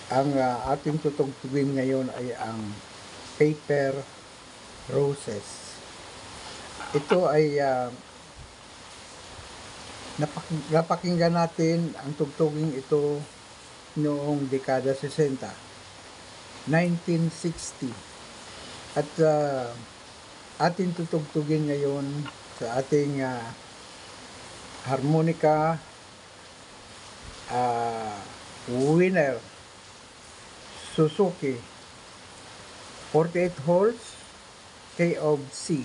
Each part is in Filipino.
Ang ating tutugtugin ngayon ay ang Paper Roses. Ito ay napakinggan natin ang tugtugin ito noong dekada 60, 1960. At ating tutugtugin ngayon sa ating harmonica winner Suzuki 48 holes K of C.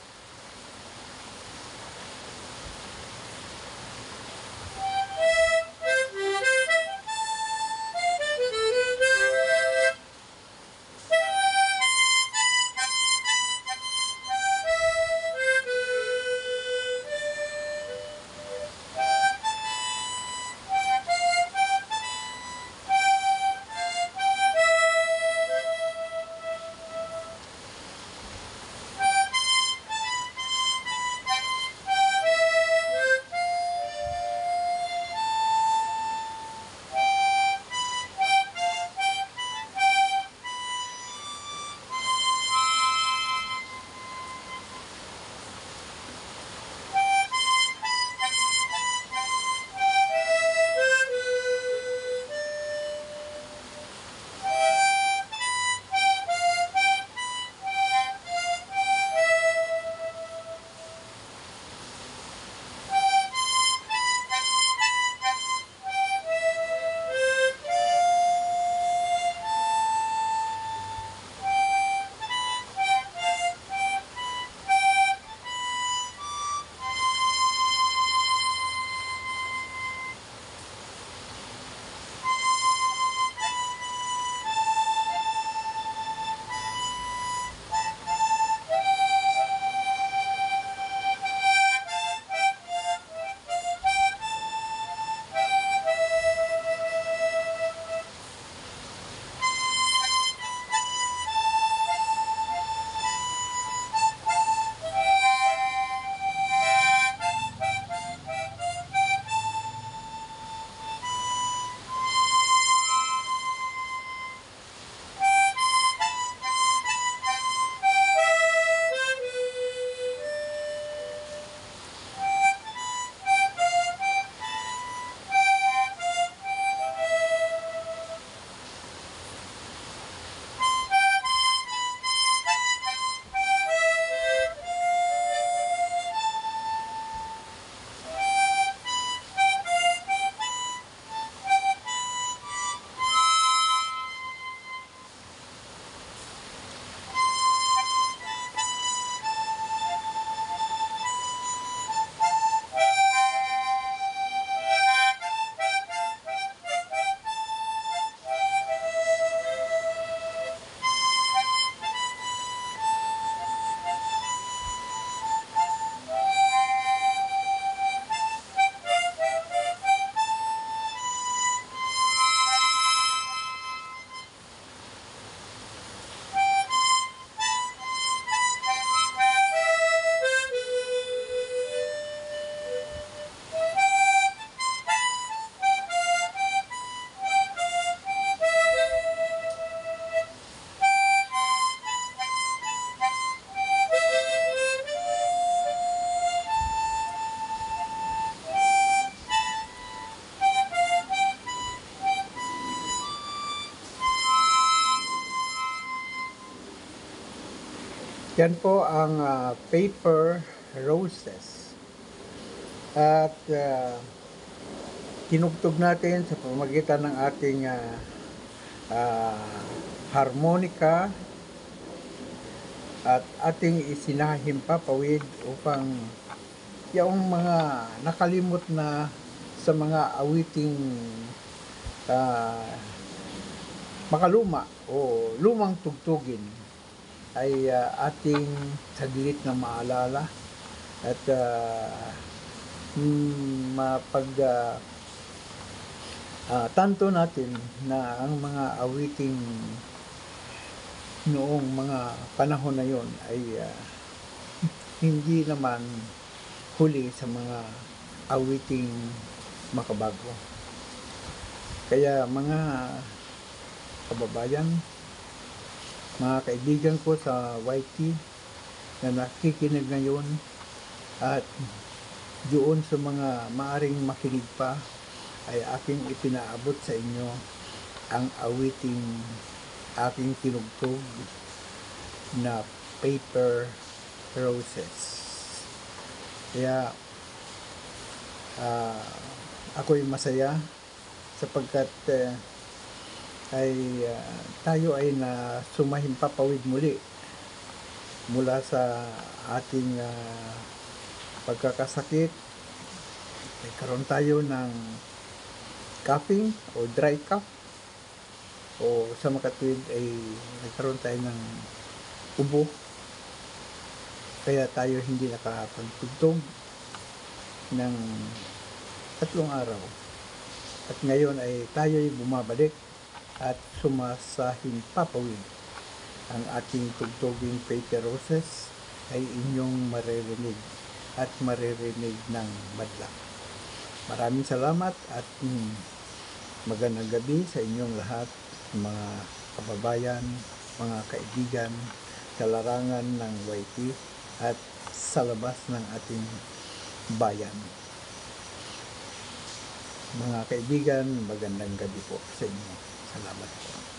Yan po ang Paper Roses. At tinugtog natin sa pamamagitan ng ating harmonica at ating isinahim papawid upang yung mga nakalimot na sa mga awiting makaluma o lumang tugtugin ay ating saglit na maalala at tanto natin na ang mga awiting noong mga panahon na yon ay hindi naman huli sa mga awiting makabago. Kaya mga kababayan, mga kaibigan ko sa YT na nakikinig ngayon, at doon sa mga maaring makinig pa, ay aking ipinaabot sa inyo ang awiting aking tinugtog na Paper Roses. Kaya ako'y masaya sapagkat tayo ay na sumahimpapawid muli mula sa ating pagkakasakit. Nagkaroon tayo ng coughing o dry cough, o sa makatwid ay nagkaroon tayo ng ubo, kaya tayo hindi nakapagtugtog ng 3 araw. At ngayon ay tayo'y bumabalik at sumasahimpapawid. Ang ating tugtoging Paper Roses ay inyong maririnig at maririnig ng madla. Maraming salamat at magandang gabi sa inyong lahat, mga kababayan, mga kaibigan sa larangan ng YT at sa labas ng ating bayan. Mga kaibigan, magandang gabi po sa inyo. Salamat po.